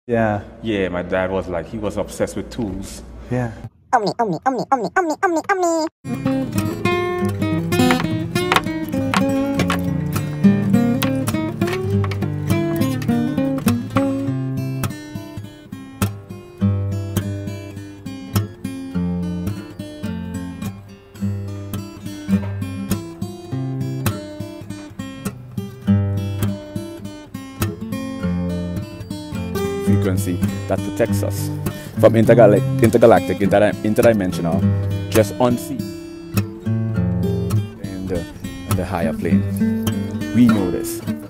Yeah. Yeah, my dad was like, he was obsessed with tools. Yeah. Omni, Omni, Omni, Omni, Omni, Omni, Omni. Frequency that protects us from intergalactic, interdimensional, just unseen in the higher plane. We know this.